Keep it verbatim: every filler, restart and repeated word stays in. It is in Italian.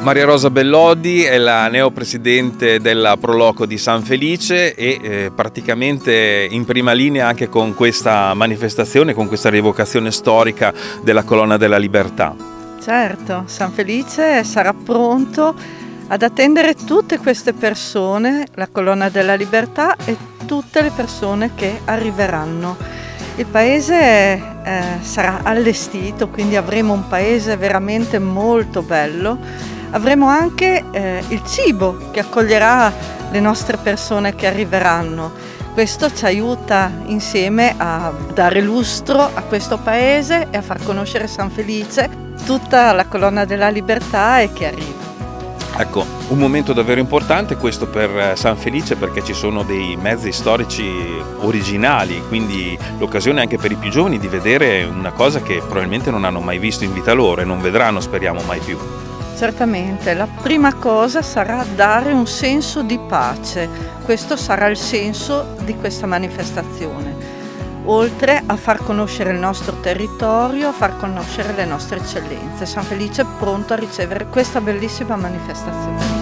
Maria Rosa Bellodi è la neopresidente della Proloco di San Felice e eh, praticamente in prima linea anche con questa manifestazione, con questa rievocazione storica della Colonna della Libertà. Certo, San Felice sarà pronto ad attendere tutte queste persone, la Colonna della Libertà e tutte le persone che arriveranno. Il paese eh, sarà allestito, quindi avremo un paese veramente molto bello. Avremo anche eh, il cibo che accoglierà le nostre persone che arriveranno. Questo ci aiuta insieme a dare lustro a questo paese e a far conoscere San Felice, tutta la Colonna della Libertà e chi arriva. Ecco, un momento davvero importante questo per San Felice, perché ci sono dei mezzi storici originali, quindi l'occasione anche per i più giovani di vedere una cosa che probabilmente non hanno mai visto in vita loro e non vedranno, speriamo, mai più. Certamente, la prima cosa sarà dare un senso di pace, questo sarà il senso di questa manifestazione, oltre a far conoscere il nostro territorio, a far conoscere le nostre eccellenze. San Felice è pronto a ricevere questa bellissima manifestazione.